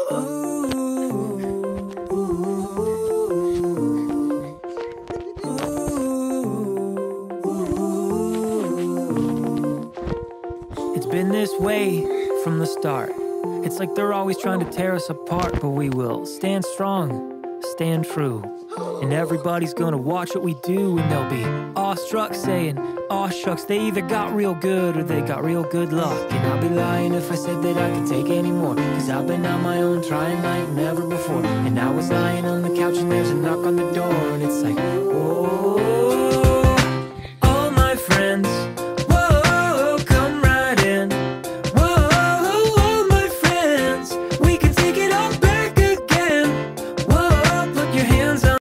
It's been this way from the start. It's like they're always trying to tear us apart, but we will stand strong, stand true. And everybody's gonna watch what we do, and they'll be awestruck saying, aw shucks, they either got real good or they got real good luck. And I'd be lying if I said that I could take any more, cause I've been on my own trying like never before. And I was lying on the couch and there's a knock on the door, and it's like, whoa.